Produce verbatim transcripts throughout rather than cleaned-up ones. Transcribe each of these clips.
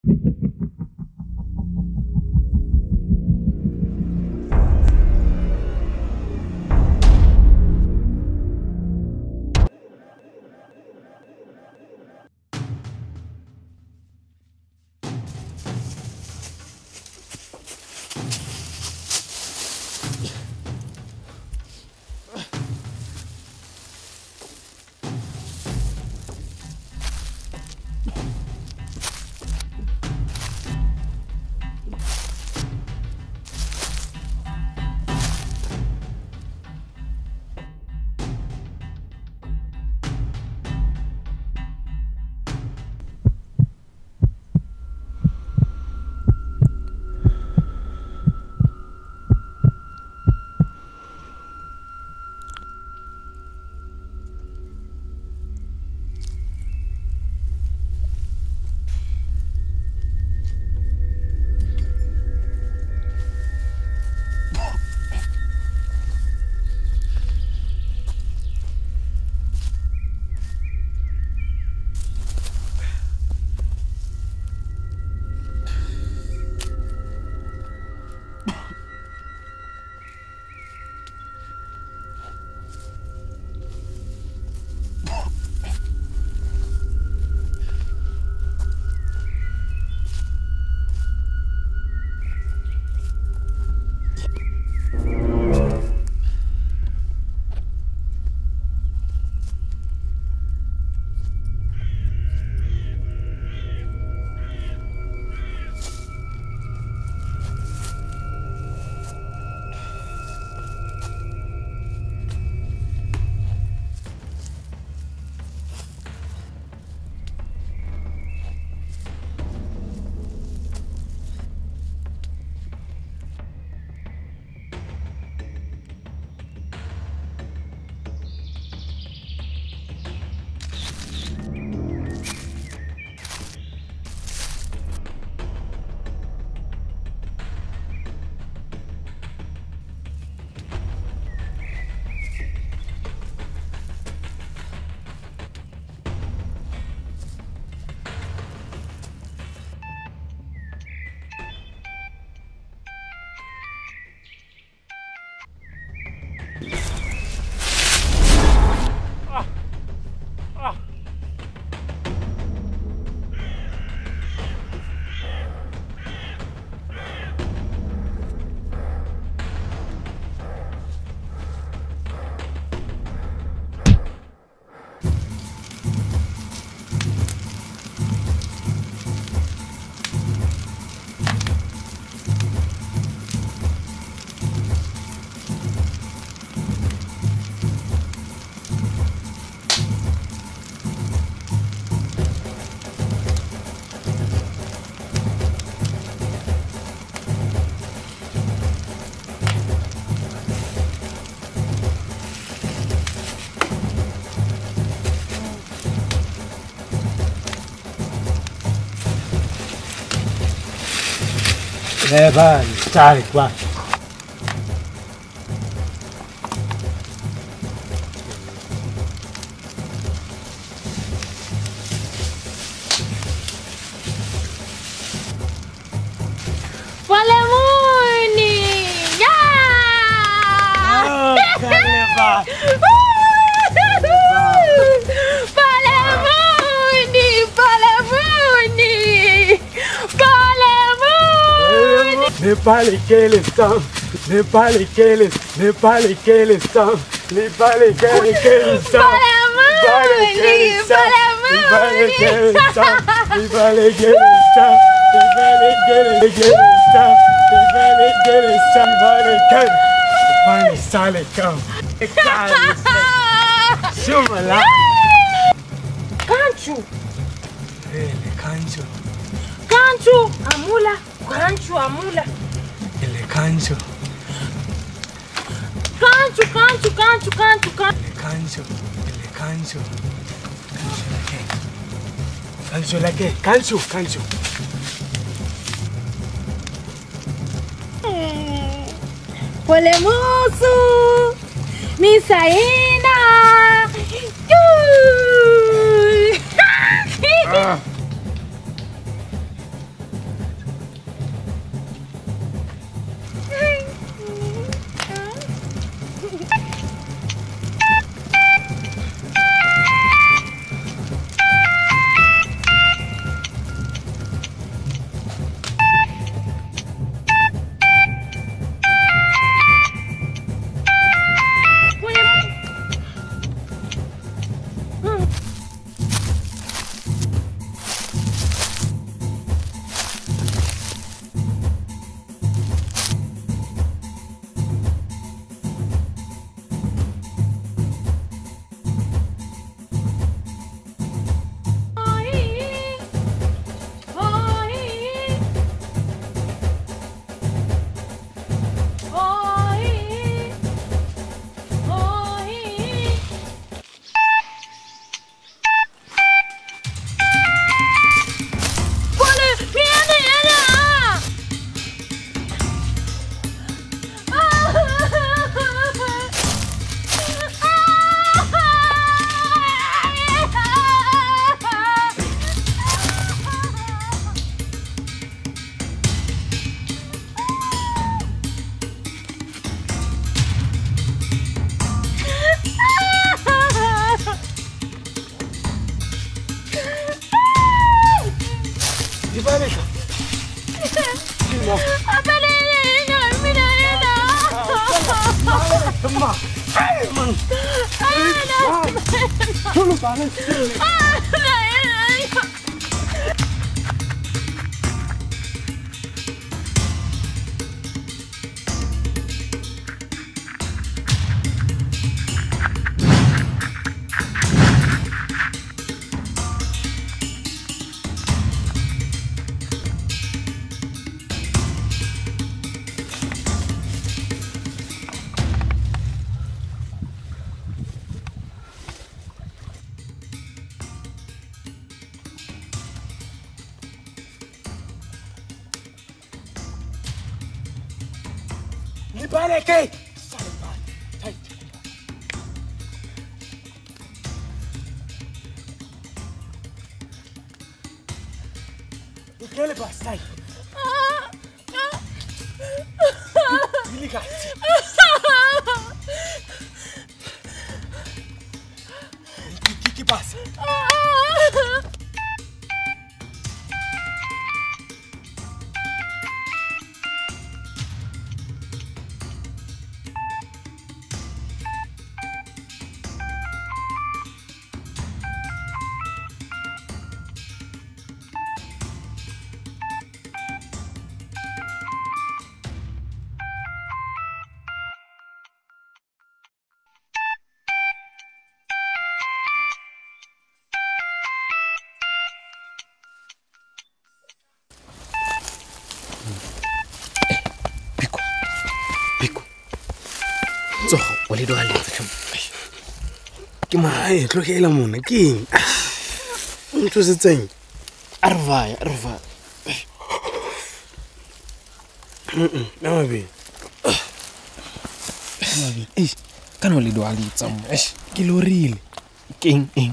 Eh bana, stai qua. Palemuni! Oh, Caleva! Palemuni! Palemuni! Palemuni! Nepali Kelistan, Nepali Kelis, Nepali Kelistan, Nepali Kelistan, Nepali Kelistan, Nepali Kelistan, Nepali Kelistan, Nepali Kelistan, Nepali Kelistan, Nepali Kelistan, Nepali Salikam, Shumala, Kanchu! Ele Kancho, Kanchu! Amula! Kanchu! Amula! Ele Kancho, Kanchu! Kanchu! Kanchu! Kanchu! Kanchu! Ele Kancho, Ele Kancho, Kancho la que, Kancho, Kancho. Polemusu! Misaina! Di ba le ka? Abale ina mina ina. Come on. Hey, man. Solo para. Para qué? ¿Qué le pasa? ¿Qué, qué pasa? So, wale do hale tsa Ke mai tlogela mona ke ntse se tseng arvaya arvaya mm na mabe mabe eh kana wale do hale tsa mo eh ke lorile keng eng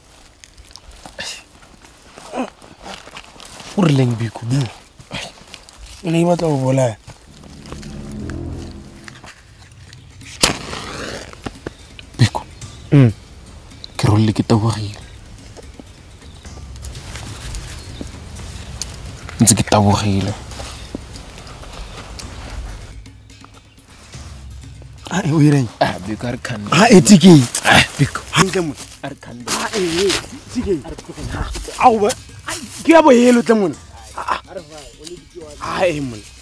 o rileng Biko bu ene e batla go bolaya Biko mm ke rolle ke tabogile ntse ke tabogile ah e o ireng ah Biko ar kan ah etike ah Biko hantle mo ar kan ah e tike au ba ke ya bo yelo tla mona ah ah e mona